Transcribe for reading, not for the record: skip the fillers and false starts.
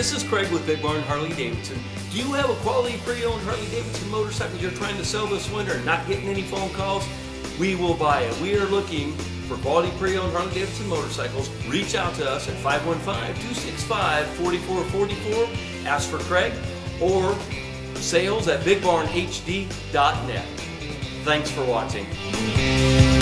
This is Craig with Big Barn Harley-Davidson. Do you have a quality pre-owned Harley-Davidson motorcycle you're trying to sell this winter and not getting any phone calls? We will buy it. We are looking for quality pre-owned Harley-Davidson motorcycles. Reach out to us at 515-265-4444. Ask for Craig or sales@bigbarnhd.net. Thanks for watching.